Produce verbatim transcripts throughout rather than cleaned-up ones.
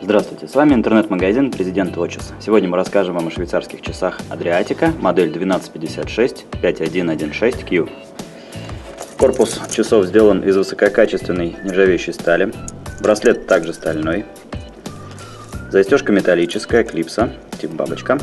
Здравствуйте, с вами интернет-магазин Президент Watches. Сегодня мы расскажем вам о швейцарских часах Adriatica, модель двенадцать пятьдесят шесть пять один один шесть Q. Корпус часов сделан из высококачественной нержавеющей стали. Браслет также стальной. Застежка металлическая, клипса, тип бабочка.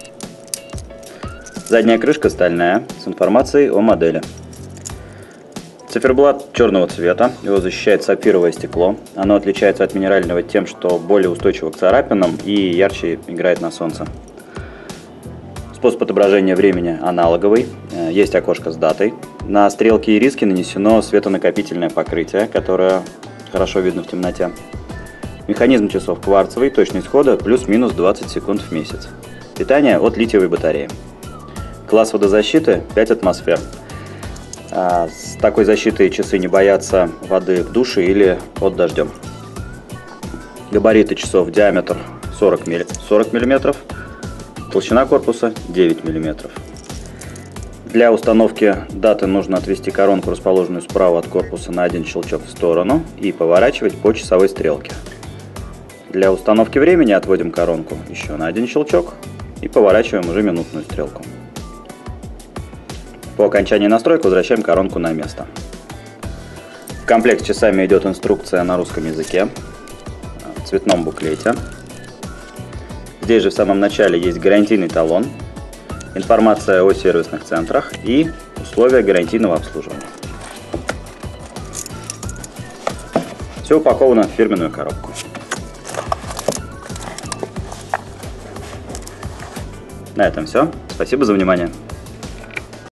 Задняя крышка стальная, с информацией о модели. Циферблат черного цвета, его защищает сапфировое стекло. Оно отличается от минерального тем, что более устойчиво к царапинам и ярче играет на солнце. Способ отображения времени аналоговый, есть окошко с датой. На стрелки и риски нанесено светонакопительное покрытие, которое хорошо видно в темноте. Механизм часов кварцевый, точность хода плюс-минус двадцать секунд в месяц. Питание от литиевой батареи. Класс водозащиты пять атмосфер. С такой защитой часы не боятся воды в душе или под дождем. Габариты часов: диаметр сорок миллиметров, толщина корпуса девять миллиметров. Для установки даты нужно отвести коронку, расположенную справа от корпуса, на один щелчок в сторону и поворачивать по часовой стрелке. Для установки времени отводим коронку еще на один щелчок и поворачиваем уже минутную стрелку. По окончании настройки возвращаем коронку на место. В комплект с часами идет инструкция на русском языке в цветном буклете. Здесь же в самом начале есть гарантийный талон, информация о сервисных центрах и условия гарантийного обслуживания. Все упаковано в фирменную коробку. На этом все. Спасибо за внимание.